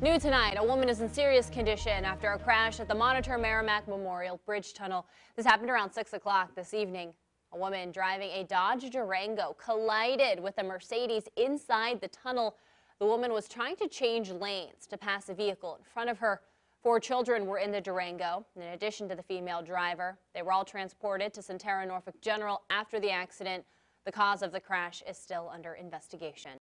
New tonight, a woman is in serious condition after a crash at the Monitor Merrimac Memorial Bridge Tunnel. This happened around 6 o'clock this evening. A woman driving a Dodge Durango collided with a Mercedes inside the tunnel. The woman was trying to change lanes to pass a vehicle in front of her. 4 children were in the Durango, in addition to the female driver. They were all transported to Centera Norfolk General after the accident. The cause of the crash is still under investigation.